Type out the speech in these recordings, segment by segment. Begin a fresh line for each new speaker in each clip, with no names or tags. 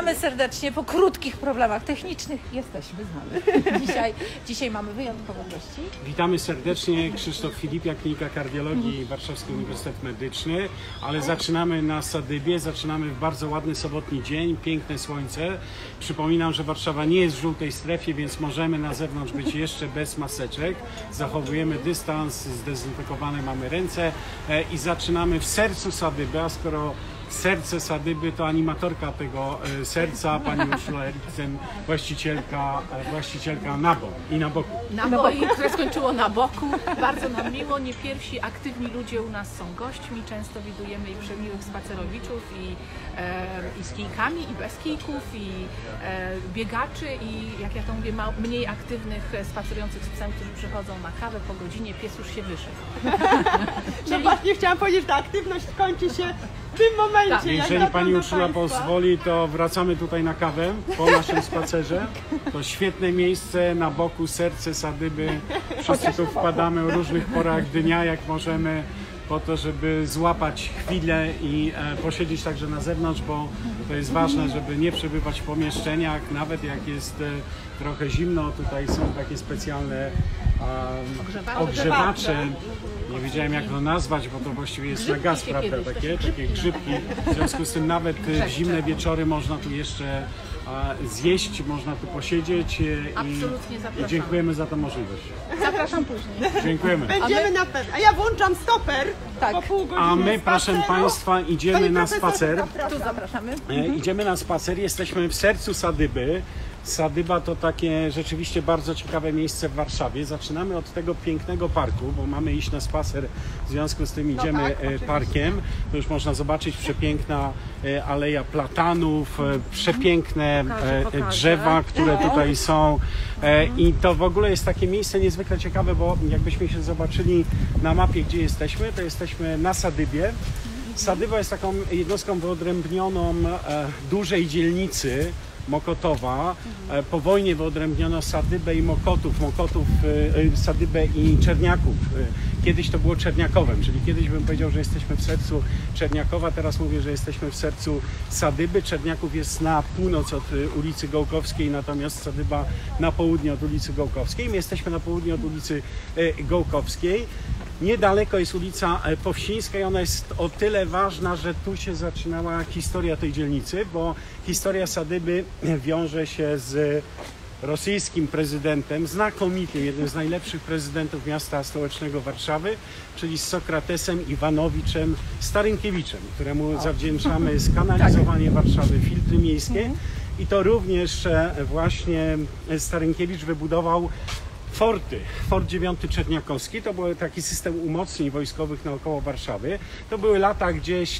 Witamy serdecznie po krótkich problemach technicznych. Jesteśmy z nami. Dzisiaj mamy wyjątkowe gości.
Witamy serdecznie. Krzysztof Filipiak, Klinika Kardiologii Warszawski Uniwersytet Medyczny. Ale zaczynamy na Sadybie, zaczynamy w bardzo ładny sobotni dzień, piękne słońce. Przypominam, że Warszawa nie jest w żółtej strefie, więc możemy na zewnątrz być jeszcze bez maseczek. Zachowujemy dystans, zdezynfekowane mamy ręce i zaczynamy w sercu Sadyby, a skoro serce Sadyby to animatorka tego serca, pani Urszula Eriksen, właścicielka Nabo i na boku.
Nabo, które skończyło na boku. Bardzo nam miło, nie pierwsi aktywni ludzie u nas są gośćmi. Często widujemy i przemiłych spacerowiczów i z kijkami, i bez kijków, i biegaczy, i jak ja to mówię, mniej aktywnych spacerujących z psem, którzy przychodzą na kawę po godzinie, pies już się wyszedł.
No właśnie chciałam powiedzieć, że ta aktywność kończy się w tym momencie.
Tak. Jeżeli pani Urszula pozwoli, to wracamy tutaj na kawę po naszym spacerze. To świetne miejsce na boku, serce Sadyby. Wszyscy tu wpadamy o różnych porach dnia, jak możemy, po to, żeby złapać chwilę i posiedzieć także na zewnątrz, bo to jest ważne, żeby nie przebywać w pomieszczeniach, nawet jak jest trochę zimno. Tutaj są takie specjalne ogrzewacze. Nie wiedziałem, jak to nazwać, bo to właściwie jest na gaz, prawda? Takie grzybki. W związku z tym nawet w zimne wieczory można tu jeszcze zjeść, można tu posiedzieć i dziękujemy za tę możliwość.
Zapraszam później.
Dziękujemy.
Będziemy na pewno. A ja włączam stoper po pół godziny.
A my, proszę Państwa, idziemy na spacer.
Tu zapraszamy.
Idziemy na spacer. Jesteśmy w sercu Sadyby. Sadyba to takie rzeczywiście bardzo ciekawe miejsce w Warszawie. Zaczynamy od tego pięknego parku, bo mamy iść na spacer, w związku z tym idziemy parkiem. To już można zobaczyć przepiękna aleja platanów, przepiękne drzewa, które tutaj są. I to w ogóle jest takie miejsce niezwykle ciekawe, bo jakbyśmy się zobaczyli na mapie, gdzie jesteśmy, to jesteśmy na Sadybie. Sadyba jest taką jednostką wyodrębnioną dużej dzielnicy Mokotowa. Po wojnie wyodrębniono Sadybę i Mokotów, Sadybę i Czerniaków. Kiedyś to było Czerniakowem, czyli kiedyś bym powiedział, że jesteśmy w sercu Czerniakowa, teraz mówię, że jesteśmy w sercu Sadyby. Czerniaków jest na północ od ulicy Gołkowskiej, natomiast Sadyba na południe od ulicy Gołkowskiej. My jesteśmy na południe od ulicy Gołkowskiej. Niedaleko jest ulica Powsińska i ona jest o tyle ważna, że tu się zaczynała historia tej dzielnicy, bo historia Sadyby wiąże się z rosyjskim prezydentem, znakomitym, jednym z najlepszych prezydentów miasta stołecznego Warszawy, czyli z Sokratesem Iwanowiczem Starynkiewiczem, któremu zawdzięczamy skanalizowanie Warszawy, filtry miejskie. I to również właśnie Starynkiewicz wybudował forty. Fort 9 Czerniakowski to był taki system umocnień wojskowych naokoło Warszawy. To były lata gdzieś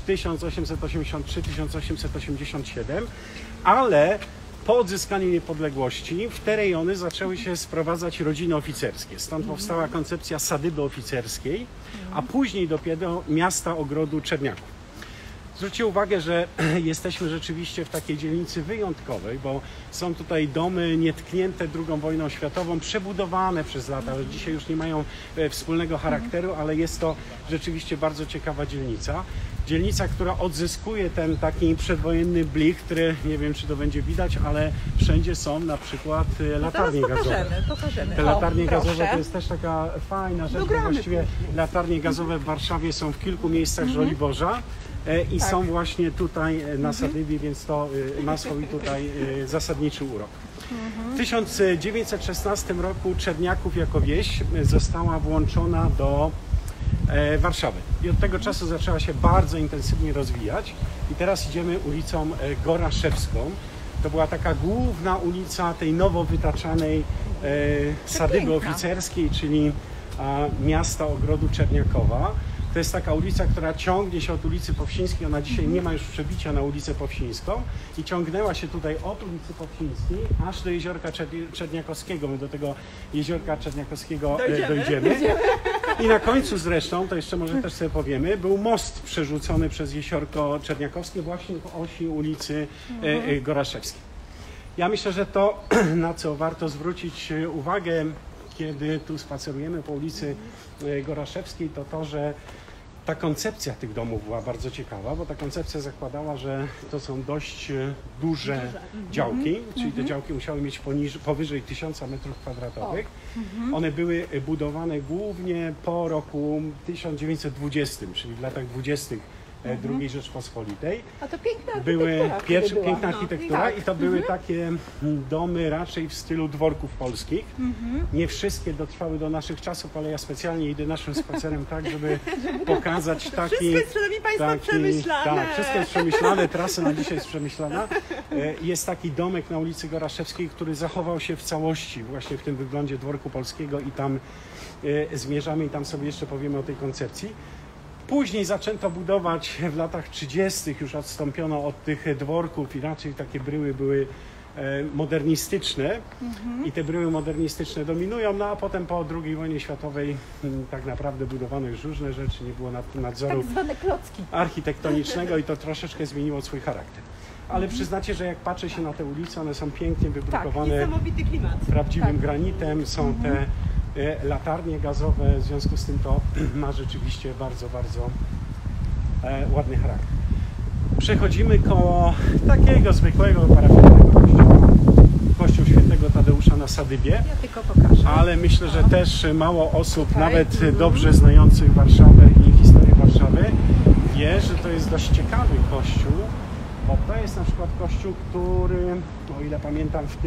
1883-1887, ale po odzyskaniu niepodległości w te rejony zaczęły się sprowadzać rodziny oficerskie. Stąd powstała koncepcja Sadyby oficerskiej, a później dopiero miasta ogrodu Czerniaków. Zwróćcie uwagę, że jesteśmy rzeczywiście w takiej dzielnicy wyjątkowej, bo są tutaj domy nietknięte II wojną światową, przebudowane przez lata, że dzisiaj już nie mają wspólnego charakteru, ale jest to rzeczywiście bardzo ciekawa dzielnica. Dzielnica, która odzyskuje ten taki przedwojenny blik, który nie wiem, czy to będzie widać, ale wszędzie są na przykład latarnie gazowe.
Pokażemy.
Te latarnie gazowe to jest też taka fajna rzecz, bo właściwie latarnie gazowe w Warszawie są w kilku miejscach Żoliborza. I są właśnie tutaj na Sadybie, więc to ma swój tutaj zasadniczy urok. W 1916 roku Czerniaków jako wieś została włączona do Warszawy i od tego czasu zaczęła się bardzo intensywnie rozwijać i teraz idziemy ulicą Goraszewską. To była taka główna ulica tej nowo wytaczanej Sadyby oficerskiej, czyli miasta ogrodu Czerniakowa. To jest taka ulica, która ciągnie się od ulicy Powsińskiej. Ona dzisiaj nie ma już przebicia na ulicę Powsińską i ciągnęła się tutaj od ulicy Powsińskiej aż do Jeziorka Czerniakowskiego. My do tego Jeziorka Czerniakowskiego dojdziemy. I na końcu zresztą, to jeszcze może też sobie powiemy, był most przerzucony przez Jeziorko Czerniakowskie właśnie po osi ulicy Goraszewskiej. Ja myślę, że to, na co warto zwrócić uwagę, kiedy tu spacerujemy po ulicy Goraszewskiej, to to, że Ta koncepcja tych domów była bardzo ciekawa, bo ta koncepcja zakładała, że to są dość duże działki, czyli te działki musiały mieć powyżej 1000 m². One były budowane głównie po roku 1920, czyli w latach 20. II Rzeczpospolitej.
A to piękna
Były
architektura była.
piękna architektura
tak.
i to były takie domy raczej w stylu dworków polskich. Nie wszystkie dotrwały do naszych czasów, ale ja specjalnie idę naszym spacerem tak, żeby pokazać taki...
Wszystko jest, szanowni państwo, przemyślane.
Tak, wszystko jest przemyślane, trasa na dzisiaj jest przemyślana. Jest taki domek na ulicy Goraszewskiej, który zachował się w całości właśnie w tym wyglądzie dworku polskiego i tam zmierzamy i tam sobie jeszcze powiemy o tej koncepcji. Później zaczęto budować w latach 30. już odstąpiono od tych dworków i raczej takie bryły były modernistyczne i te bryły modernistyczne dominują, no a potem po II wojnie światowej tak naprawdę budowano już różne rzeczy, nie było nadzoru
Tak zwane klocki.
architektonicznego i to troszeczkę zmieniło swój charakter. Ale przyznacie, że jak patrzę się na te ulice, one są pięknie wybrukowane
Niesamowity klimat.
prawdziwym granitem, są te latarnie gazowe, w związku z tym to ma rzeczywiście bardzo, bardzo ładny charakter. Przechodzimy koło takiego zwykłego parafialnego kościoła, kościół świętego Tadeusza na Sadybie,
Ja tylko pokażę.
ale myślę, że też mało osób, nawet dobrze znających Warszawę i historię Warszawy, wie, że to jest dość ciekawy kościół, bo to jest na przykład kościół, który, o ile pamiętam, w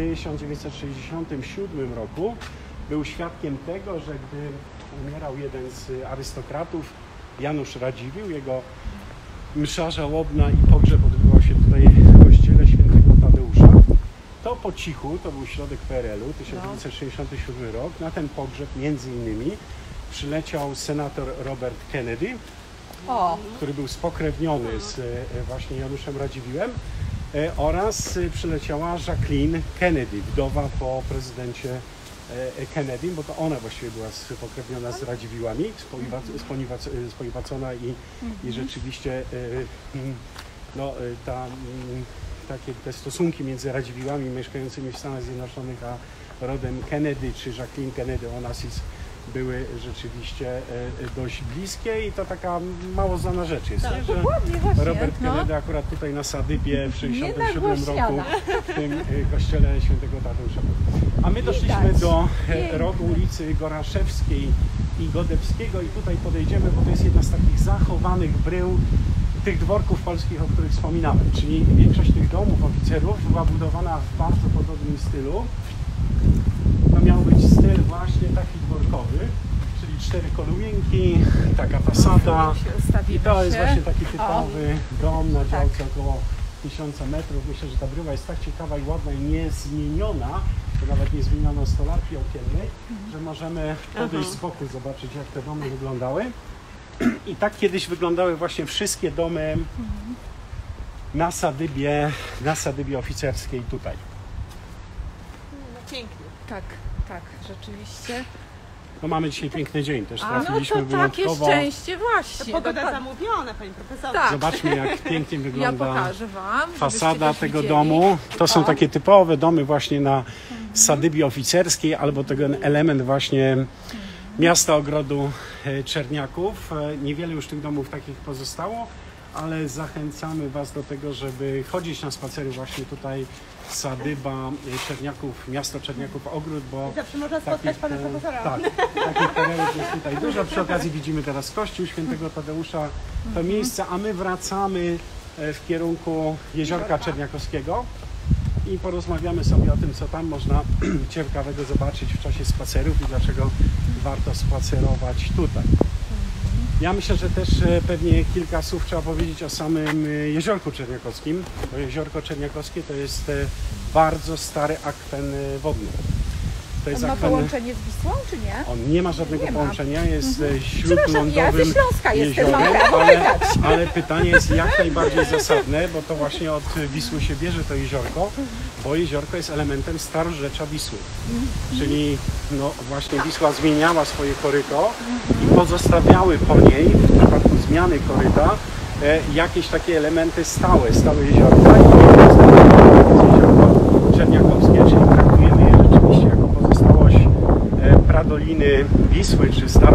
1967 roku był świadkiem tego, że gdy umierał jeden z arystokratów, Janusz Radziwiłł, jego msza żałobna i pogrzeb odbywał się tutaj w kościele świętego Tadeusza, to po cichu, to był środek PRL-u, 1967 rok, na ten pogrzeb między innymi przyleciał senator Robert Kennedy, który był spokrewniony z właśnie Januszem Radziwiłłem, oraz przyleciała Jacqueline Kennedy, wdowa po prezydencie Kennedy, bo to ona właściwie była spokrewniona z Radziwiłłami, sponiewacona i rzeczywiście no, te stosunki między Radziwiłłami mieszkającymi w Stanach Zjednoczonych a rodem Kennedy czy Jacqueline Kennedy Onassis były rzeczywiście dość bliskie i to taka mało znana rzecz jest, nie? Że
właśnie,
Robert Kennedy akurat tutaj na Sadybie w 1967 roku
Nienagłośniana.
w tym kościele świętego Tadeusza. A my doszliśmy
Widać.
do
Piękne.
rogu ulicy Goraszewskiej i Godewskiego i tutaj podejdziemy, bo to jest jedna z takich zachowanych brył tych dworków polskich, o których wspominałem. Czyli większość tych domów oficerów była budowana w bardzo podobnym stylu. To miał być styl właśnie taki dworkowy, czyli 4 kolumnki, taka fasada. I to jest właśnie taki typowy dom na działce około 1000 metrów. Myślę, że ta bryła jest tak ciekawa i ładna i niezmieniona, to nawet nie zmieniono stolarki okiennej, że możemy podejść z boku, zobaczyć jak te domy wyglądały. I tak kiedyś wyglądały właśnie wszystkie domy na Sadybie oficerskiej tutaj.
Pięknie.
Tak, tak, rzeczywiście.
No mamy dzisiaj piękny dzień, też
A no
trafiliśmy
to takie
wyjątkowo.
szczęście właśnie.
Pogoda
dokładnie.
zamówiona, pani profesor.
Tak.
Zobaczmy jak pięknie
Ja
wygląda
pokażę Wam. żebyście
fasada
też
tego
widzieli.
domu. To są
O.
takie typowe domy właśnie na Sadybie oficerskiej, albo ten element właśnie miasta ogrodu Czerniaków. Niewiele już tych domów takich pozostało, ale zachęcamy Was do tego, żeby chodzić na spacery właśnie tutaj Sadyba Czerniaków, miasto Czerniaków Ogród, bo
Zawsze można spotkać pana profesora.
tak, takich terenów jest tutaj dużo. Przy okazji widzimy teraz kościół świętego Tadeusza, to miejsce, a my wracamy w kierunku Jeziorka Czerniakowskiego i porozmawiamy sobie o tym, co tam można ciekawego zobaczyć w czasie spacerów i dlaczego warto spacerować tutaj. Ja myślę, że też pewnie kilka słów trzeba powiedzieć o samym Jeziorku Czerniakowskim. Bo Jeziorko Czerniakowskie to jest bardzo stary akwen wodny. To jest
On ma
akwen...
połączenie z Wisłą, czy nie?
On nie ma żadnego
Nie ma.
połączenia, jest
Przepraszam, ja ze
śródlądowym
Śląska jestem,
jeziorem,
mam prawo
ale,
pytać.
ale pytanie jest jak najbardziej zasadne, bo to właśnie od Wisły się bierze to jeziorko, bo jeziorko jest elementem starorzecza Wisły. Czyli no właśnie Wisła zmieniała swoje koryto i pozostawiały po niej, w przypadku zmiany koryta, jakieś takie elementy stałe jeziorka i to jest jeziorko Czerniakowskie, czyli traktujemy je rzeczywiście jako pozostałość pradoliny Wisły, czy starożytności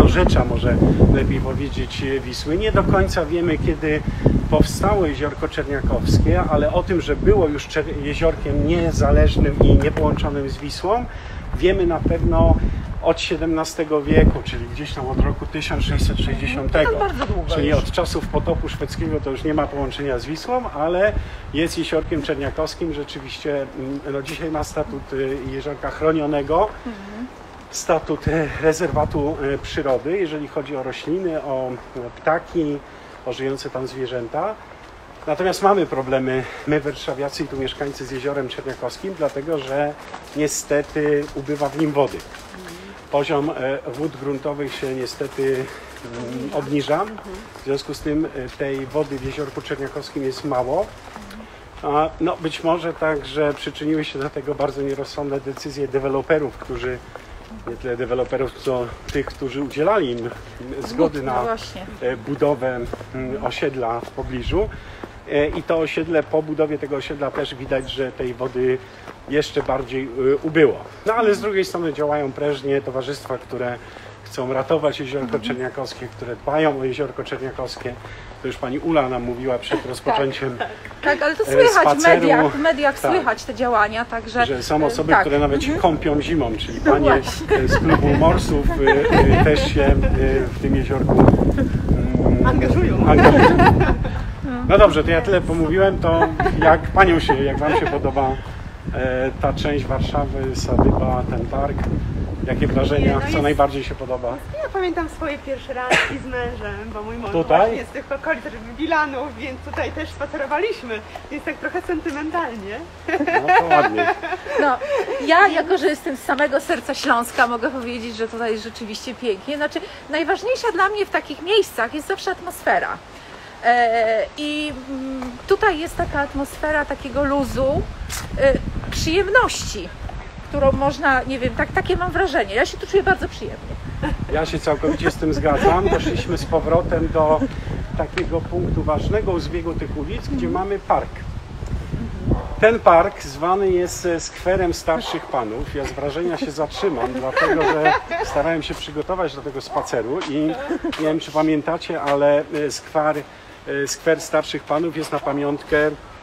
dorzecza, może lepiej powiedzieć, Wisły. Nie do końca wiemy, kiedy powstało Jeziorko Czerniakowskie, ale o tym, że było już jeziorkiem niezależnym i niepołączonym z Wisłą, wiemy na pewno od XVII wieku, czyli gdzieś tam od roku 1660.
bardzo długo
Czyli
już.
od czasów potopu szwedzkiego to już nie ma połączenia z Wisłą, ale jest jeziorkiem czerniakowskim. Rzeczywiście no dzisiaj ma statut jeziorka chronionego, statut rezerwatu przyrody, jeżeli chodzi o rośliny, o ptaki, o żyjące tam zwierzęta. Natomiast mamy problemy, my warszawiacy i tu mieszkańcy z Jeziorem Czerniakowskim, dlatego że niestety ubywa w nim wody. Poziom wód gruntowych się niestety obniża, w związku z tym tej wody w Jeziorku Czerniakowskim jest mało. No, być może także przyczyniły się do tego bardzo nierozsądne decyzje deweloperów, którzy, nie tyle deweloperów, co tych, którzy udzielali im zgody na budowę osiedla w pobliżu. I to osiedle, po budowie tego osiedla też widać, że tej wody jeszcze bardziej ubyło. No ale z drugiej strony działają prężnie towarzystwa, które chcą ratować Jeziorko Czerniakowskie, które dbają o Jeziorko Czerniakowskie. To już pani Ula nam mówiła przed rozpoczęciem
Tak, ale to słychać
spaceru.
w mediach
Tak.
Słychać te działania, także...
Że są osoby,
tak.
które nawet się kąpią zimą, czyli panie
właśnie.
z klubu morsów też się w tym jeziorku
Angażują.
No dobrze, to ja tyle pomówiłem, to jak wam się podoba ta część Warszawy, Sadyba, ten park? Jakie wrażenia, co najbardziej się podoba?
Ja pamiętam swoje pierwsze randki z mężem, bo mój mąż
Tutaj?
właśnie z tych okolic Wilanów, więc tutaj też spacerowaliśmy, więc tak trochę sentymentalnie.
No to ładnie.
No, ja jako, że jestem z samego serca Śląska, mogę powiedzieć, że tutaj jest rzeczywiście pięknie. Znaczy, najważniejsza dla mnie w takich miejscach jest zawsze atmosfera. I tutaj jest taka atmosfera takiego luzu, przyjemności, którą można, nie wiem, takie mam wrażenie. Ja się tu czuję bardzo przyjemnie.
Ja się całkowicie z tym zgadzam. Doszliśmy z powrotem do takiego punktu ważnego u zbiegu tych ulic, gdzie mamy park. Ten park zwany jest skwerem starszych panów. Ja z wrażenia się zatrzymam, dlatego że starałem się przygotować do tego spaceru i nie wiem, czy pamiętacie, ale skwer starszych panów jest na pamiątkę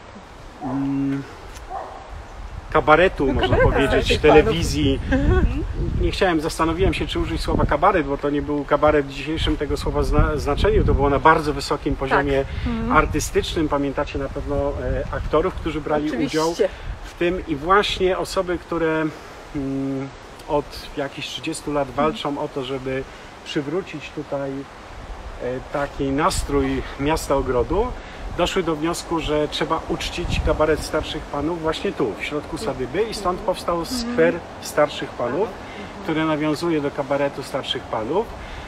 kabaretu, można powiedzieć, telewizji. Zastanowiłem się, czy użyć słowa kabaret, bo to nie był kabaret w dzisiejszym tego słowa znaczeniu, to było na bardzo wysokim poziomie artystycznym. Pamiętacie na pewno aktorów, którzy brali udział w tym i właśnie osoby, które od jakichś 30 lat walczą o to, żeby przywrócić tutaj taki nastrój miasta ogrodu, doszły do wniosku, że trzeba uczcić kabaret starszych panów właśnie tu, w środku Sadyby i stąd powstał skwer starszych panów, który nawiązuje do kabaretu starszych panów.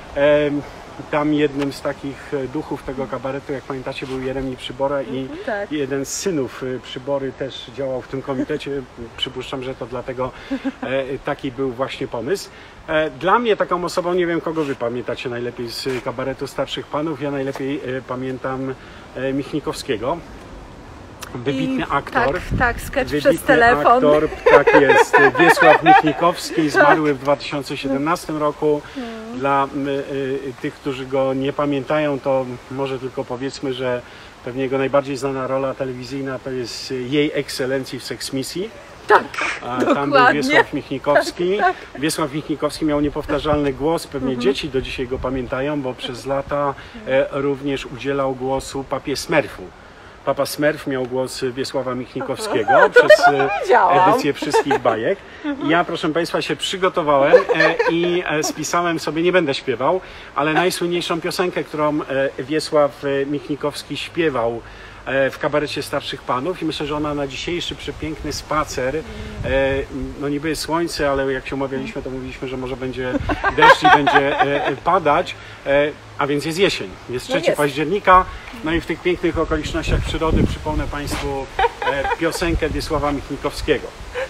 Tam jednym z takich duchów tego kabaretu, jak pamiętacie, był Jeremi Przybora i jeden z synów Przybory też działał w tym komitecie. Przypuszczam, że to dlatego taki był właśnie pomysł. Dla mnie taką osobą, nie wiem kogo wy pamiętacie najlepiej z kabaretu starszych panów, ja najlepiej pamiętam Michnikowskiego. Wybitny aktor.
Tak, sketch
wybitny
przez telefon.
Aktor, tak jest. Wiesław Michnikowski, zmarły w 2017 roku. Dla tych, którzy go nie pamiętają, to może tylko powiedzmy, że pewnie jego najbardziej znana rola telewizyjna to jest Jej Ekscelencji w Seksmisji.
Tak,
tam był Wiesław Michnikowski. Wiesław Michnikowski miał niepowtarzalny głos, pewnie dzieci do dzisiaj go pamiętają, bo przez lata również udzielał głosu papie Smurfu. Papa Smurf miał głos Wiesława Michnikowskiego przez edycję wszystkich bajek. Ja, proszę Państwa, się przygotowałem i spisałem sobie, nie będę śpiewał, ale najsłynniejszą piosenkę, którą Wiesław Michnikowski śpiewał w kabarecie starszych panów i myślę, że ona na dzisiejszy przepiękny spacer, no niby jest słońce, ale jak się umawialiśmy, to mówiliśmy, że może będzie deszcz i będzie padać, a więc jest jesień, jest 3 października, no i w tych pięknych okolicznościach przyrody przypomnę Państwu piosenkę Wiesława Michnikowskiego.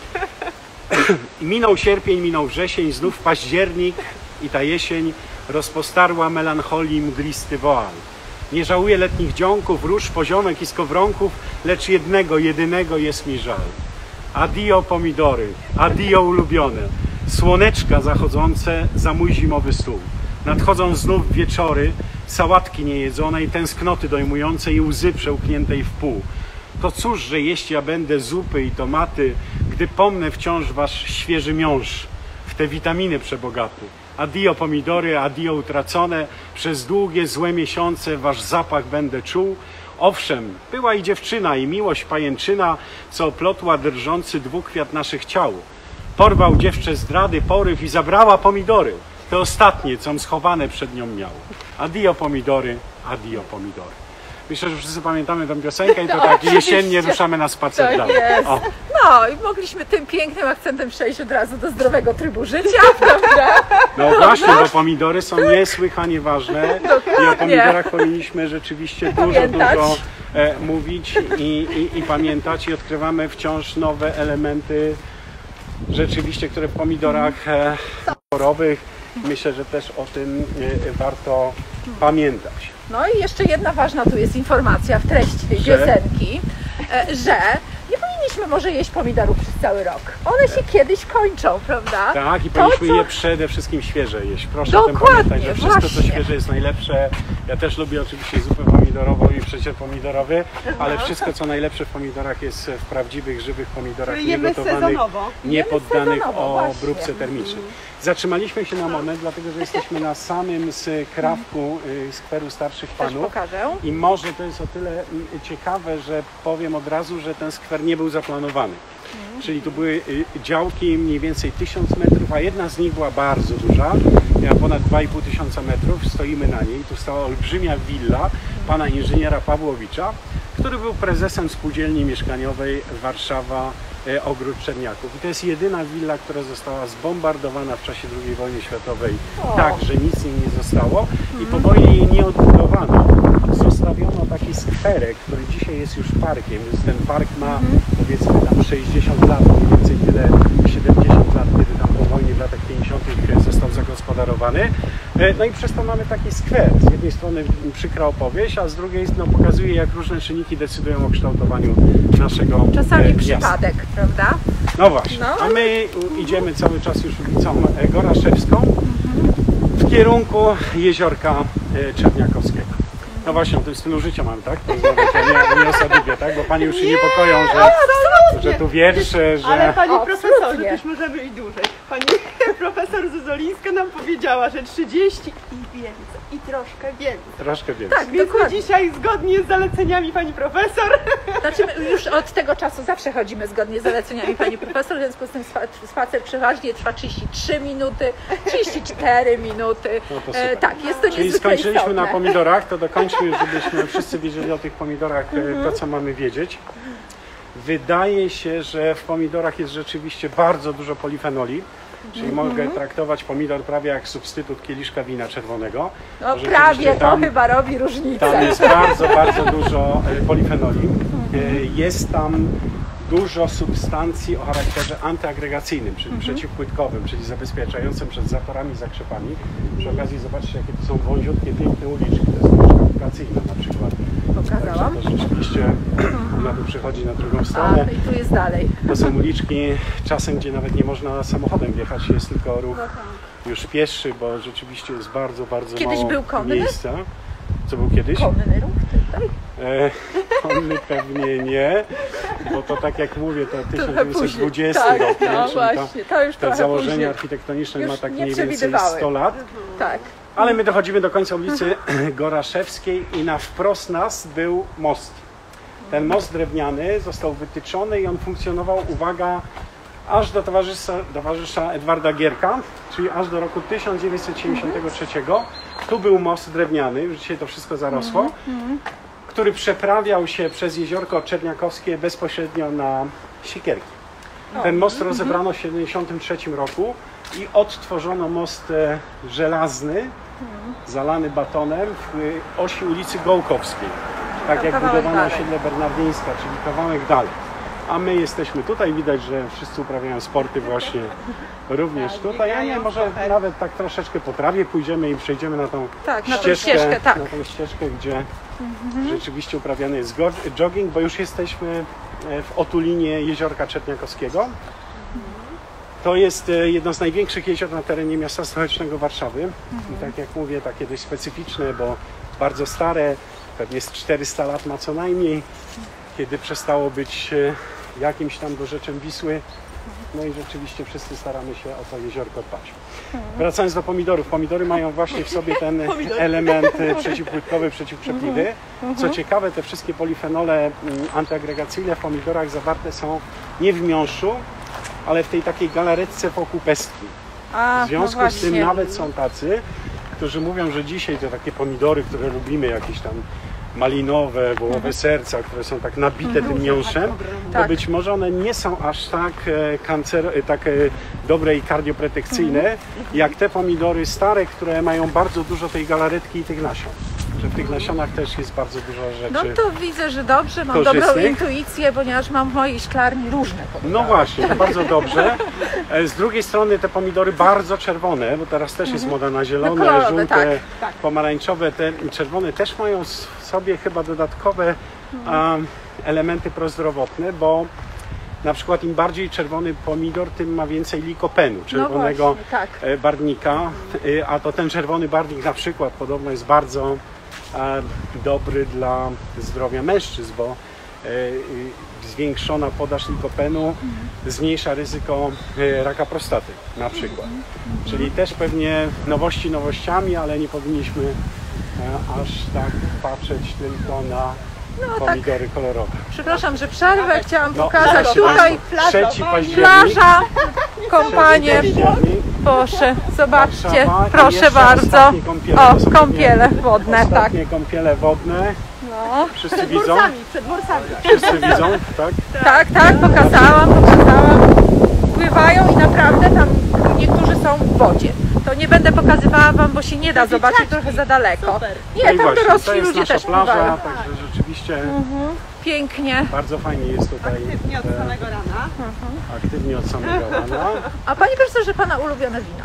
Minął sierpień, minął wrzesień, znów październik i ta jesień rozpostarła melancholii mglisty woal. Nie żałuję letnich dzionków, róż, poziomek i skowronków, lecz jedynego jest mi żal. Adio pomidory, adio ulubione, słoneczka zachodzące za mój zimowy stół. Nadchodzą znów wieczory, sałatki niejedzone i tęsknoty dojmujące i łzy przełkniętej w pół. To cóż, że jeść ja będę zupy i tomaty, gdy pomnę wciąż wasz świeży miąższ, w te witaminy przebogaty. Adio pomidory, adio utracone, przez długie złe miesiące wasz zapach będę czuł. Owszem, była i dziewczyna i miłość pajęczyna, co oplotła drżący dwukwiat naszych ciał. Porwał dziewczę zdrady poryw i zabrała pomidory, te ostatnie, com schowane przed nią miał. Adio pomidory, adio pomidory. Myślę, że wszyscy pamiętamy tę piosenkę i to tak jesiennie ruszamy na spacer dalej.
Jest. No i mogliśmy tym pięknym akcentem przejść od razu do zdrowego trybu życia, prawda?
No właśnie, bo pomidory są niesłychanie ważne i o pomidorach powinniśmy rzeczywiście dużo mówić i pamiętać i odkrywamy wciąż nowe elementy rzeczywiście, które w pomidorach kolorowych. Myślę, że też o tym warto pamiętać.
No i jeszcze jedna ważna tu jest informacja w treści tej piosenki, że nie powinniśmy może jeść pomidorów przez cały rok. One się kiedyś kończą, prawda?
Tak, i powinniśmy je przede wszystkim świeże jeść. Proszę o tym
Dokładnie,
pamiętać, że wszystko co
właśnie.
świeże jest najlepsze. Ja też lubię oczywiście zupę pomidorową i przecier pomidorowy, ale wszystko co najlepsze w pomidorach jest w prawdziwych, żywych pomidorach,
Jemy
niegotowanych,
sezonowo.
niepoddanych
sezonowo, właśnie.
obróbce termicznej. Zatrzymaliśmy się na moment, dlatego że jesteśmy na samym skrawku skweru Starszych
Też
Panów.
pokażę.
I może to jest o tyle ciekawe, że powiem od razu, że ten skwer nie był zaplanowany. Czyli tu były działki mniej więcej 1000 metrów, a jedna z nich była bardzo duża, miała ponad 2500 metrów, stoimy na niej. Tu stała olbrzymia willa pana inżyniera Pawłowicza, który był prezesem spółdzielni mieszkaniowej Warszawa Ogród Czerniaków. I to jest jedyna willa, która została zbombardowana w czasie II wojny światowej, tak, że nic jej nie zostało i po wojnie jej nie odbudowano. Zostawiono taki skwerek, który dzisiaj jest już parkiem, więc ten park ma powiedzmy tam 60 lat, mniej więcej tyle, 70 lat, kiedy tam po wojnie w latach 50. został zagospodarowany. No i przez to mamy taki skwer. Z jednej strony przykra opowieść, a z drugiej pokazuje, jak różne czynniki decydują o kształtowaniu naszego
Czasami
miasta.
przypadek, prawda?
No właśnie,
No.
a my idziemy cały czas już ulicą Goraszewską w kierunku jeziorka Czerniakowskiego. No właśnie, o tym stylu życia mam, tak? Porozmawiać, nie o Sadybie, tak? Bo pani już się niepokoją, że tu wiersze, że...
Ale pani profesor,
Absolutnie.
już możemy i dłużej. Pani profesor Zuzolińska nam powiedziała, że 30 i więcej. I troszkę więcej.
Troszkę więcej.
Tak,
Więc
dokładnie.
dzisiaj zgodnie z zaleceniami pani profesor.
Znaczy my już od tego czasu zawsze chodzimy zgodnie z zaleceniami pani profesor, w związku z tym spacer przeważnie trwa 33 minuty, 34 minuty.
No to super.
Tak, jest to
Czyli
niezwykle
skończyliśmy
istotne.
na pomidorach, to dokończmy już, żebyśmy wszyscy wiedzieli o tych pomidorach to, co mamy wiedzieć. Wydaje się, że w pomidorach jest rzeczywiście bardzo dużo polifenoli, czyli mogę traktować pomidor prawie jak substytut kieliszka wina czerwonego.
No
Rzeczywiście
prawie to
tam-
chyba robi różnicę.
Tam jest bardzo, bardzo dużo polifenoli. Jest tam dużo substancji o charakterze antyagregacyjnym, czyli przeciwpłytkowym, czyli zabezpieczającym przed zatorami, zakrzepami. Przy okazji zobaczcie, jakie to są wąziutkie, piękne uliczki. To jest uliczka Wakacyjna na przykład.
Pokazałam.
Także to rzeczywiście ona tu przychodzi na drugą
A,
stronę.
no i tu jest dalej.
To są uliczki czasem, gdzie nawet nie można samochodem wjechać, jest tylko ruch już pieszy, bo rzeczywiście jest bardzo, bardzo
Kiedyś
mało
był konny?
miejsca. Co był kiedyś?
Konny ruch tutaj.
Konny pewnie nie, bo to tak jak mówię, to
Trochę
1920
później.
rok,
Tak,
nie?
no
Czyli
właśnie, to już
te
trochę
założenia
później.
architektoniczne
Już
ma tak
nie
mniej więcej
przewidywały.
100 lat.
Tak.
Ale my dochodzimy do końca ulicy Goraszewskiej i na wprost nas był most. Ten most drewniany został wytyczony i on funkcjonował, uwaga, aż do towarzysza Edwarda Gierka, czyli aż do roku 1973. Tu był most drewniany, już dzisiaj to wszystko zarosło, który przeprawiał się przez jeziorko Czerniakowskie bezpośrednio na Siekierki. Ten most rozebrano w 1973 roku i odtworzono most żelazny, zalany batonem w osi ulicy Gołkowskiej. Tak jak
kawałek
budowano
dalej.
osiedle Bernardyńska, czyli kawałek dalej. A my jesteśmy tutaj, widać, że wszyscy uprawiają sporty właśnie również tutaj. A nie, może nawet tak troszeczkę po trawie pójdziemy i przejdziemy na tą
Tak, na tą ścieżkę, tak.
na tą ścieżkę, gdzie rzeczywiście uprawiany jest jogging, bo już jesteśmy w otulinie jeziorka Czerniakowskiego. To jest jedno z największych jezior na terenie miasta stołecznego Warszawy. I tak jak mówię, takie dość specyficzne, bo bardzo stare, pewnie z 400 lat ma co najmniej, kiedy przestało być jakimś tam dorzeczem Wisły. No i rzeczywiście wszyscy staramy się o to jeziorko dbać. Wracając do pomidorów. Pomidory mają właśnie w sobie ten element przeciwpłytkowy, przeciwkrzepliwy. Co ciekawe, te wszystkie polifenole antyagregacyjne w pomidorach zawarte są nie w miąższu, ale w tej takiej galaretce wokół pestki. W związku z tym nawet są tacy, którzy mówią, że dzisiaj te takie pomidory, które lubimy, jakieś tam malinowe, wołowe serca, które są tak nabite tym miąższem, to być może one nie są aż tak dobre i kardioprotekcyjne, jak te pomidory stare, które mają bardzo dużo tej galaretki i tych nasion. Że w tych nasionach też jest bardzo dużo rzeczy.
No to widzę, że dobrze, mam dobrą intuicję, ponieważ mam w mojej szklarni różne pomidory.
No właśnie, to bardzo dobrze. Z drugiej strony te pomidory bardzo czerwone, bo teraz też jest moda na zielone,
kolorowe,
żółte, pomarańczowe, te czerwone też mają w sobie chyba dodatkowe elementy prozdrowotne, bo na przykład im bardziej czerwony pomidor, tym ma więcej likopenu, czerwonego barwnika, a to ten czerwony barwnik na przykład podobno jest bardzo dobry dla zdrowia mężczyzn, bo zwiększona podaż likopenu zmniejsza ryzyko raka prostaty na przykład. Czyli też pewnie nowości nowościami, ale nie powinniśmy aż tak patrzeć tylko na pomidory kolorowe.
Przepraszam, że przerwę, chciałam pokazać tutaj
3 październik,
plaża, kompanie. Proszę, zobaczcie, proszę bardzo. O, kąpiele wodne, tak.
Ostatnie kąpiele wodne.
No.
Wszyscy widzą?
Przed morsami.
Wszyscy widzą, tak?
Tak, pokazałam. Pływają i naprawdę tam niektórzy są w wodzie. To nie będę pokazywała wam, bo się nie da zobaczyć, trochę za daleko.
Super.
Nie,
No i
tam
właśnie,
dorośli
to jest
ludzie
nasza
też
plaża,
pływają.
także rzeczywiście
Pięknie.
bardzo fajnie jest tutaj.
Aktywnie od samego rana.
Aktywnie od samego rana.
A panie profesorze, pana ulubione wino?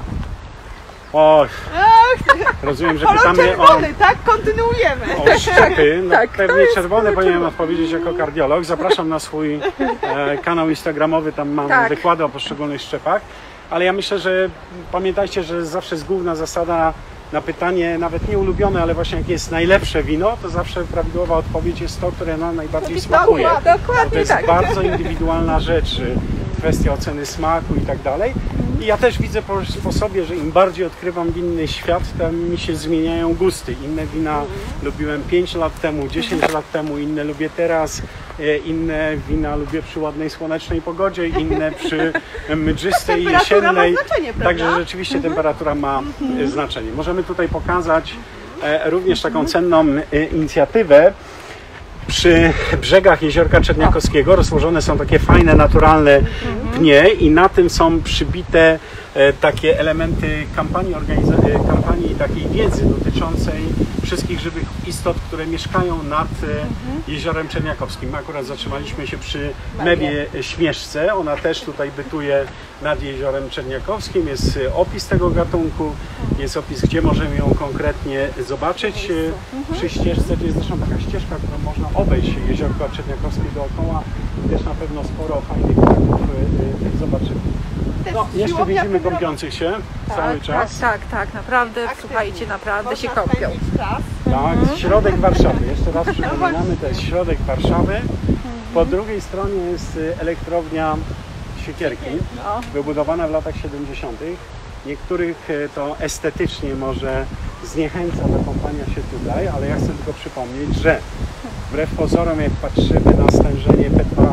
O, rozumiem, że
Kolor
pytamy
czerwony, tak? Kontynuujemy.
o szczepy. No,
Tak, to
pewnie
jest
czerwone powinienem odpowiedzieć jako kardiolog. Zapraszam na swój kanał instagramowy, tam mam wykłady o poszczególnych szczepach. Ale ja myślę, że pamiętajcie, że zawsze jest główna zasada na pytanie, nawet nie ulubione, ale właśnie jakie jest najlepsze wino, to zawsze prawidłowa odpowiedź jest to, które nam najbardziej smakuje. To jest bardzo indywidualna rzecz, kwestia oceny smaku i tak dalej. I ja też widzę po sobie, że im bardziej odkrywam winny świat, tym mi się zmieniają gusty. Inne wina lubiłem 5 lat temu, 10 lat temu, inne lubię teraz, inne wina lubię przy ładnej, słonecznej pogodzie, inne przy mgrzystej, jesiennej.
Ma znaczenie, prawda?
Także rzeczywiście temperatura ma znaczenie. Możemy tutaj pokazać również taką cenną inicjatywę. Przy brzegach jeziorka Czerniakowskiego rozłożone są takie fajne, naturalne pnie i na tym są przybite takie elementy kampanii takiej wiedzy dotyczącej wszystkich żywych istot, które mieszkają nad jeziorem Czerniakowskim. My akurat zatrzymaliśmy się przy mewie śmieszce. Ona też tutaj bytuje nad jeziorem Czerniakowskim. Jest opis tego gatunku, jest opis, gdzie możemy ją konkretnie zobaczyć. Przy ścieżce, to jest zresztą taka ścieżka, którą można obejść jeziorko Czerniakowskie dookoła. Też na pewno sporo fajnych gatunków zobaczymy. No, jeszcze widzimy kąpiących się cały czas.
Tak, naprawdę, słuchajcie, naprawdę się kąpią.
Tak, środek Warszawy. Jeszcze raz przypominamy, to jest środek Warszawy. Po drugiej stronie jest elektrownia Siekierki, wybudowana w latach 70. Niektórych to estetycznie może zniechęca do kąpania się tutaj, ale ja chcę tylko przypomnieć, że wbrew pozorom, jak patrzymy na stężenie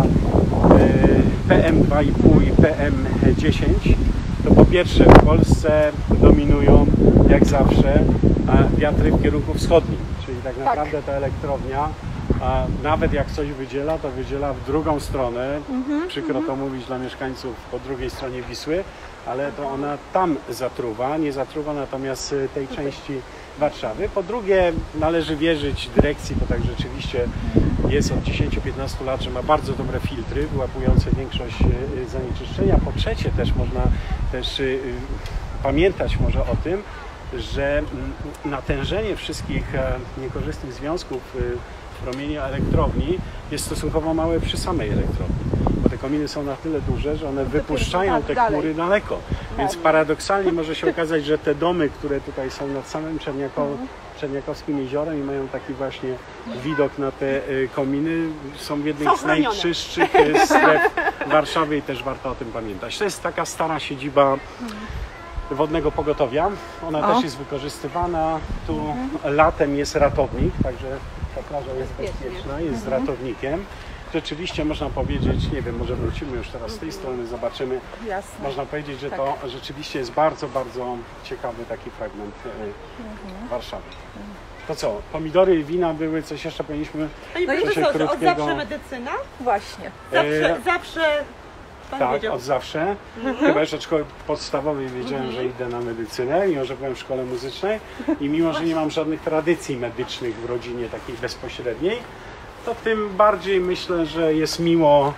PM2,5 i PM10, to po pierwsze w Polsce dominują jak zawsze wiatry w kierunku wschodnim, czyli tak naprawdę ta elektrownia, nawet jak coś wydziela, to wydziela w drugą stronę, przykro to mówić dla mieszkańców po drugiej stronie Wisły, ale to ona tam zatruwa, nie zatruwa natomiast tej części Warszawy. Po drugie, należy wierzyć dyrekcji, bo tak rzeczywiście jest od 10-15 lat, że ma bardzo dobre filtry wyłapujące większość zanieczyszczenia. Po trzecie też można pamiętać może o tym, że natężenie wszystkich niekorzystnych związków w promieniu elektrowni jest stosunkowo małe przy samej elektrowni. Bo te kominy są na tyle duże, że one wypuszczają te
dalej.
chmury daleko. Więc paradoksalnie może się okazać, że te domy, które tutaj są nad samym Czerniakowskim jeziorem i mają taki właśnie widok na te kominy, są w jednej
Są
z
chronione.
najczystszych stref Warszawy i też warto o tym pamiętać. To jest taka stara siedziba wodnego pogotowia. Ona też jest wykorzystywana. Tu latem jest ratownik, także ta plaża jest bezpieczna, jest z ratownikiem. Rzeczywiście można powiedzieć, nie wiem, może wrócimy już teraz z tej strony, zobaczymy.
Jasne.
Można powiedzieć, że to rzeczywiście jest bardzo, bardzo ciekawy taki fragment Warszawy. To co, pomidory i wina były, coś jeszcze powinniśmy...
Panie
No i
profesorze, od
krótkiego-
zawsze medycyna?
Właśnie.
Zawsze pan
Tak,
wiedział.
od zawsze. Chyba jeszcze od szkoły podstawowej wiedziałem, że idę na medycynę, mimo że byłem w szkole muzycznej i mimo, że nie mam żadnych tradycji medycznych w rodzinie takiej bezpośredniej, to tym bardziej myślę, że jest miło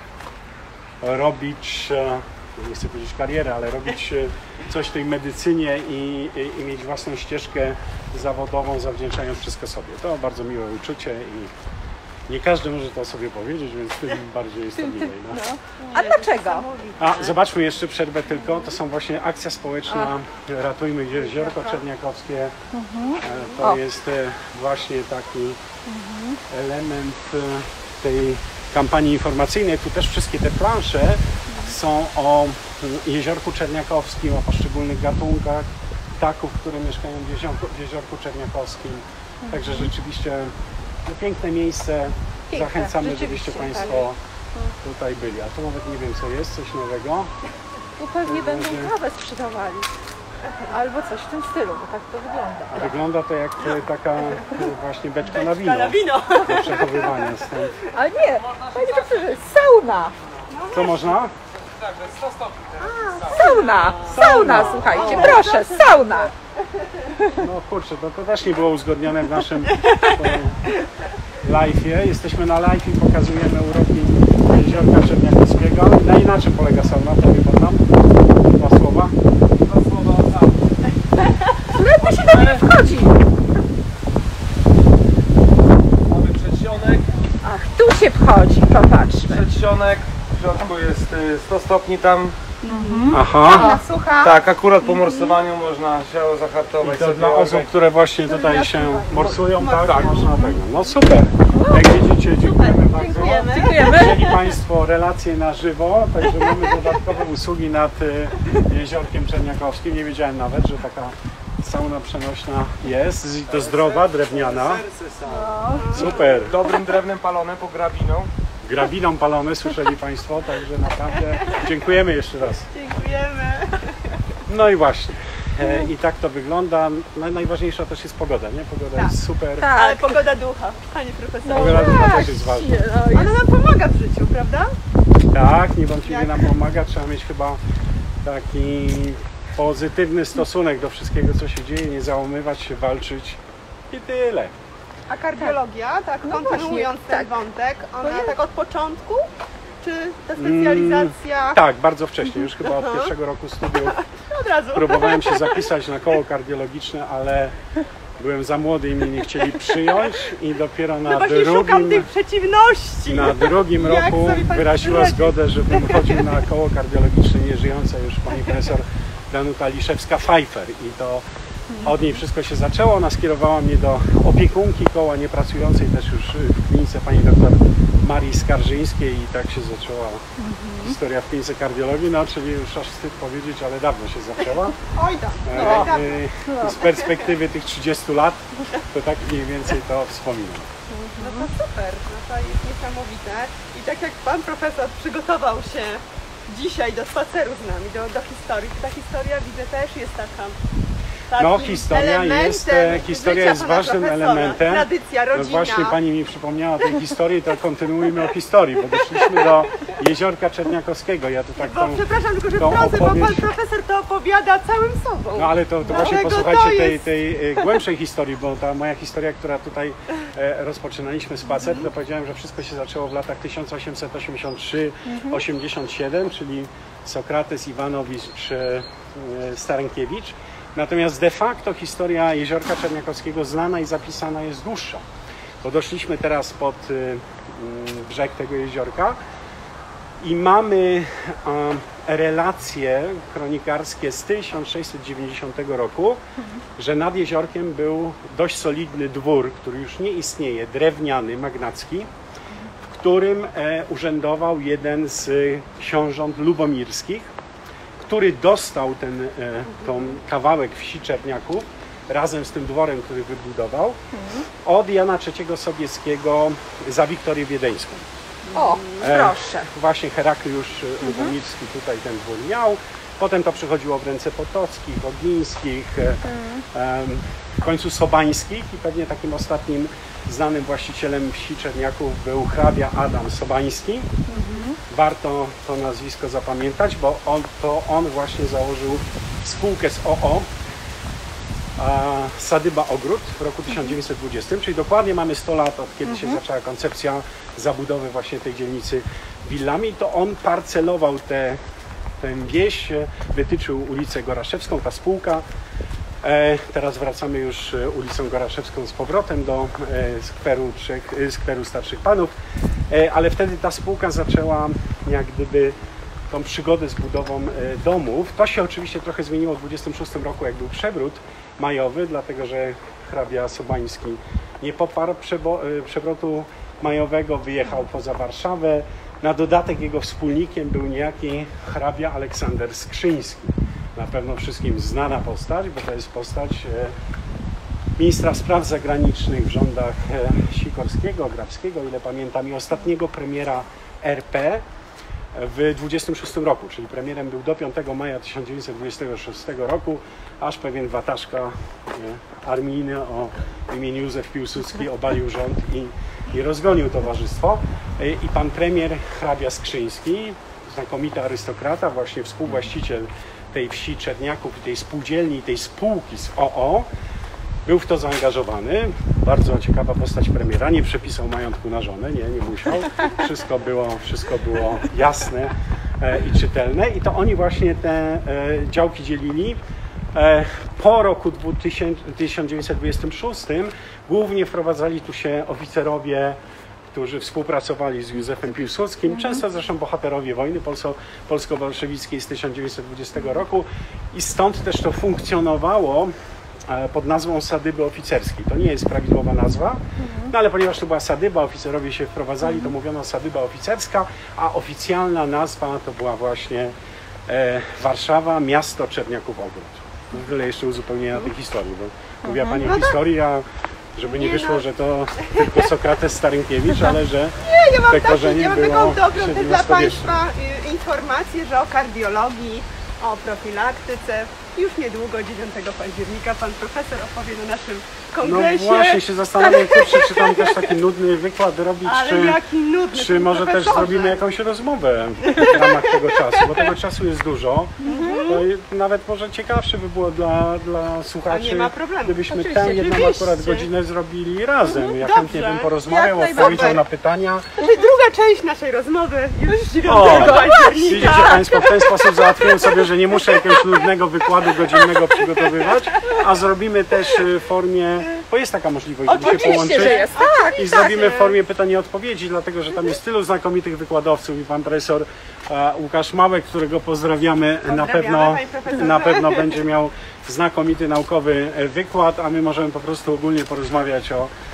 robić, nie chcę powiedzieć karierę, ale robić coś w tej medycynie i mieć własną ścieżkę zawodową, zawdzięczając wszystko sobie. To bardzo miłe uczucie i nie każdy może to o sobie powiedzieć, więc tym bardziej jest to miłe. No.
A dlaczego?
A zobaczmy jeszcze przerwę tylko, to są właśnie akcja społeczna Ratujmy Jeziorko Czerniakowskie. To jest właśnie taki element tej kampanii informacyjnej. Tu też wszystkie te plansze są o Jeziorku Czerniakowskim, o poszczególnych gatunkach ptaków, które mieszkają w Jeziorku Czerniakowskim. Także rzeczywiście no, piękne miejsce.
Piękne,
Zachęcamy, żebyście
rzeczywiście,
Państwo tutaj byli. A tu nawet nie wiem co jest, coś nowego.
Tu pewnie będą
Będzie-
kawę sprzedawali. Albo coś w tym stylu, bo tak to wygląda.
A wygląda to jak taka właśnie beczka na wino
Na wino.
do przechowywania. Stąd.
Ale nie, panie profesorze, sauna!
Co można?
Sauna, słuchajcie, proszę, sauna!
No kurczę, to też nie było uzgodnione w naszym live'ie. Jesteśmy na live i pokazujemy uroki Jeziorka Czerniakowskiego. Na czym polega sauna? To wie pan nam? Dwa słowa.
Którędy się do niej wchodzi?
Mamy przedsionek,
Ach, tu się wchodzi, popatrzmy.
w środku jest 100 stopni tam.
Aha.
Słucha.
Tak, akurat po morsowaniu można się zahartować
I to
sobie
dla osób,
orzeł.
które właśnie tutaj się morsują, tak? Można tego. No super. Jak widzicie, dziękujemy bardzo.
Dziękujemy.
Mieli Państwo relacje na żywo, także mamy dodatkowe usługi nad Jeziorkiem Czerniakowskim. Nie wiedziałem nawet, że taka sauna przenośna jest. I to zdrowa, drewniana. Super.
Dobrym drewnem palone po grabiną.
Grabiną palone, słyszeli Państwo, także naprawdę dziękujemy jeszcze raz.
Dziękujemy.
No i właśnie. I tak to wygląda. Najważniejsza też jest pogoda, nie? Pogoda jest super.
Ale
Tak.
pogoda ducha, panie profesorze.
Pogoda ducha też jest ważna.
Ona nam pomaga w życiu, prawda?
Tak, niewątpliwie nam pomaga. Trzeba mieć chyba taki pozytywny stosunek do wszystkiego, co się dzieje, nie załamywać się, walczyć i tyle.
A kardiologia, tak, kontynuując
właśnie,
ten
tak.
wątek, ona
To jest-
tak od początku? Czy ta specjalizacja
Tak, bardzo wcześnie, już chyba od pierwszego roku studiów
od razu?
próbowałem się zapisać na koło kardiologiczne, ale byłem za młody i mnie nie chcieli przyjąć i dopiero
No właśnie szukam tych przeciwności.
na drugim
Jak
roku
sobie pan
wyraziła
poradzi?
zgodę, żebym chodził na koło kardiologiczne nieżyjąca już pani profesor Danuta Liszewska-Pfeiffer i to od niej wszystko się zaczęło. Ona skierowała mnie do opiekunki koła niepracującej też już w klinice pani doktor Marii Skarżyńskiej i tak się zaczęła historia w klinice kardiologii, no czyli już aż wstyd powiedzieć, ale dawno się zaczęła.
Oj tam.
Z perspektywy tych 30 lat to tak mniej więcej to wspominam.
No to super, no to jest niesamowite. I tak jak pan profesor przygotował się dzisiaj do spaceru z nami, do historii, to ta historia widzę też jest taka.
No
takim
historia jest
elementem życia pana
ważnym
profesora.
elementem.
Tradycja,
No
rodzina.
właśnie pani mi przypomniała o tej historii, to kontynuujmy o historii, bo doszliśmy do Jeziorka Czerniakowskiego. Ja tu tak
Bo
tą,
przepraszam, tylko że
tą
wtrącę, bo pan
opowieść-
profesor to opowiada całym sobą.
No ale to właśnie
Dlatego
posłuchajcie
to
tej,
jest-
tej głębszej historii, bo ta moja historia, która tutaj rozpoczynaliśmy spacer, to powiedziałem, że wszystko się zaczęło w latach 1883-87, czyli Sokrates, Iwanowicz, Starynkiewicz. Natomiast de facto historia Jeziorka Czerniakowskiego znana i zapisana jest dłuższa. Bo doszliśmy teraz pod brzeg tego jeziorka I mamy relacje kronikarskie z 1690 roku, że nad jeziorkiem był dość solidny dwór, który już nie istnieje, drewniany, magnacki, w którym urzędował jeden z książąt lubomirskich, który dostał ten kawałek wsi Czerniaków razem z tym dworem, który wybudował, od Jana III Sobieskiego za Wiktorię Wiedeńską.
O, proszę.
Właśnie Herakliusz Lubomirski tutaj ten dwór miał. Potem to przechodziło w ręce Potockich, Ogińskich, w końcu Sobańskich i pewnie takim ostatnim znanym właścicielem wsi Czerniaków był hrabia Adam Sobański. Warto to nazwisko zapamiętać, bo on właśnie założył spółkę z OO, Sadyba Ogród w roku 1920, czyli dokładnie mamy 100 lat od kiedy się zaczęła koncepcja zabudowy właśnie tej dzielnicy willami. To on parcelował tę wieś, wytyczył ulicę Goraszewską, ta spółka. Teraz wracamy już ulicą Goraszewską z powrotem do skweru Starszych Panów, ale wtedy ta spółka zaczęła jak gdyby tą przygodę z budową domów. To się oczywiście trochę zmieniło w 1926 roku, jak był przewrót majowy, dlatego że hrabia Sobański nie poparł przewrotu majowego, wyjechał poza Warszawę. Na dodatek jego wspólnikiem był niejaki hrabia Aleksander Skrzyński. Na pewno wszystkim znana postać, bo to jest postać ministra spraw zagranicznych w rządach Sikorskiego, Grabskiego, ile pamiętam, i ostatniego premiera RP w 26 roku, czyli premierem był do 5 maja 1926 roku, aż pewien wataszka armijny o imieniu Józef Piłsudski obalił rząd i rozgonił towarzystwo. I pan premier hrabia Skrzyński, znakomity arystokrata, właśnie współwłaściciel tej wsi Czerniaków, tej spółdzielni, tej spółki z OO, był w to zaangażowany. Bardzo ciekawa postać premiera. Nie przepisał majątku na żonę, nie musiał. Wszystko było jasne i czytelne. I to oni właśnie te działki dzielili. Po roku 1926 głównie wprowadzali tu się oficerowie, którzy współpracowali z Józefem Piłsudskim, często zresztą bohaterowie wojny polsko-bolszewickiej z 1920 roku i stąd też to funkcjonowało pod nazwą sadyby oficerskiej. To nie jest prawidłowa nazwa, no ale ponieważ to była sadyba, oficerowie się wprowadzali, to mówiono sadyba oficerska, a oficjalna nazwa to była właśnie Warszawa, miasto Czerniaków-Ogród. Tyle jeszcze uzupełnienia tej historii, bo mówiła Pani o historii, a żeby nie wyszło, że to tylko Sokrates Starynkiewicz, ale że te korzenie
mam
było
taką dobrą też dla
średniowieczne.
Państwa informację, że o kardiologii, o profilaktyce już niedługo, 9 października, pan profesor opowie na naszym kongresie.
No właśnie się zastanawiam, kurczę, czy tam też taki nudny wykład robić,
Ale jaki nudny,
czy może też
profesorze.
zrobimy jakąś rozmowę w ramach tego czasu, bo tego czasu jest dużo. To nawet może ciekawsze by było dla słuchaczy,
nie ma problemu.
gdybyśmy
Oczywiście,
tę jedną
oczywiście.
akurat godzinę zrobili razem. Ja
Dobrze.
chętnie bym porozmawiał,
Jak
odpowiedział
najbardziej.
na pytania.
Znaczy, druga część naszej rozmowy już 9
O,
października.
widzicie Państwo, w ten sposób załatwiłem sobie, że nie muszę jakiegoś nudnego wykładu godzinnego przygotowywać, a zrobimy też w formie, bo jest taka możliwość, żeby się
Oczywiście,
połączyć.
że jest.
I zrobimy w formie pytań i odpowiedzi, dlatego że tam jest tylu znakomitych wykładowców i pan profesor Łukasz Małek, którego pozdrawiamy,
panie profesorze.
na pewno będzie miał znakomity naukowy wykład, a my możemy po prostu ogólnie porozmawiać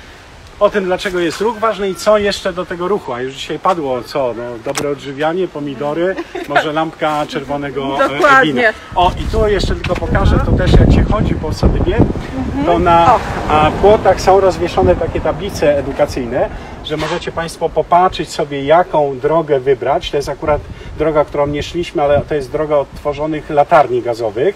o tym, dlaczego jest ruch ważny i co jeszcze do tego ruchu. A już dzisiaj padło co? No, dobre odżywianie, pomidory, może lampka czerwonego
Dokładnie.
wina. O, i tu jeszcze tylko pokażę, to też jak się chodzi po Sadybie, to na płotach są rozwieszone takie tablice edukacyjne, że możecie Państwo popatrzeć sobie, jaką drogę wybrać. To jest akurat droga, którą nie szliśmy, ale to jest droga od tworzonych latarni gazowych.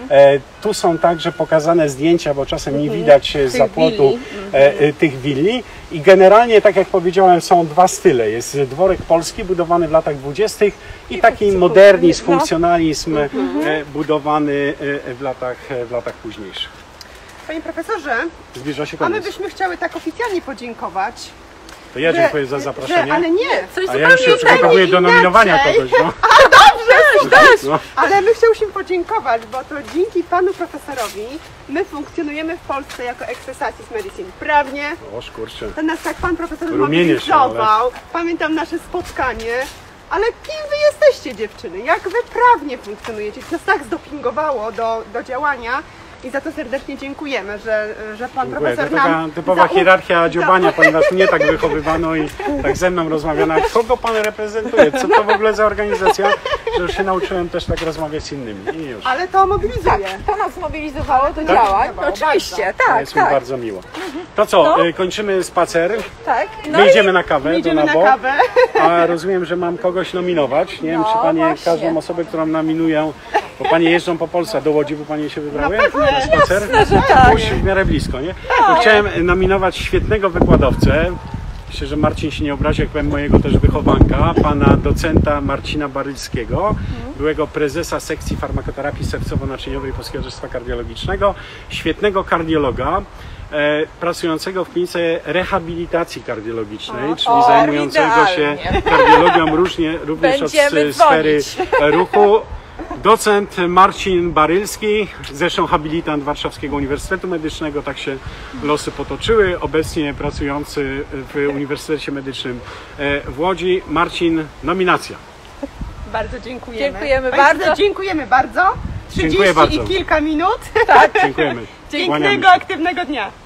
Tu są także pokazane zdjęcia, bo czasem nie widać za płotu tych willi. I generalnie, tak jak powiedziałem, są dwa style. Jest dworek polski budowany w latach 20. i taki modernizm, funkcjonalizm budowany w latach późniejszych.
Panie profesorze,
Zbliża się
a my
koniec.
byśmy chciały tak oficjalnie podziękować.
To ja dziękuję za zaproszenie.
Ale nie,
Coś
A ja już się
zupełnie
przygotowuję do
inaczej.
nominowania kogoś. No. No.
ale my chciałyśmy podziękować, bo to dzięki panu profesorowi my funkcjonujemy w Polsce jako Excelsatis Medicine prawnie.
O, kurczę.
To nas tak pan profesor
Rumienię się,
zmobilizował. Pamiętam nasze spotkanie, Ale kim wy jesteście, dziewczyny? Jak wyprawnie funkcjonujecie? To nas tak zdopingowało do działania i za to serdecznie dziękujemy, że pan
Dziękuję.
profesor
To taka
nam
typowa hierarchia dziobania, ponieważ mnie tak wychowywano i tak ze mną rozmawiano. Kogo pan reprezentuje? Co to w ogóle za organizacja? Że już się nauczyłem też tak rozmawiać z innymi. I już.
Ale to mobilizuje.
To nas zmobilizowało do działań. Oczywiście, tak,
Jest mi
tak.
bardzo miło. To co, kończymy spacer,
tak.
my idziemy na kawę,
Idziemy
do
na
Nabo,
kawę.
a rozumiem, że mam kogoś nominować. Nie wiem,
No,
czy panie
właśnie.
każdą osobę, którą nominuję, bo panie jeżdżą po Polsce, a do Łodzi by panie się wybrały na spacer?
Jasne, że tak.
Puść w miarę blisko, nie? To chciałem nominować świetnego wykładowcę. Myślę, że Marcin się nie obrazi, jak powiem mojego też wychowanka, pana docenta Marcina Barylskiego, byłego prezesa sekcji farmakoterapii sercowo-naczyniowej Polskiego Towarzystwa Kardiologicznego, świetnego kardiologa, pracującego w klinice rehabilitacji kardiologicznej, czyli zajmującego się kardiologią również
Będziemy
od sfery
dzwonić.
ruchu. Docent Marcin Barylski, zresztą habilitant Warszawskiego Uniwersytetu Medycznego, tak się losy potoczyły, obecnie pracujący w Uniwersytecie Medycznym w Łodzi. Marcin, nominacja.
Bardzo dziękujemy.
Dziękujemy
Państwu
bardzo.
Dziękujemy bardzo. 30
Dziękuję bardzo.
i kilka minut.
Dziękujemy. Kłaniamy
Pięknego,
się.
aktywnego dnia.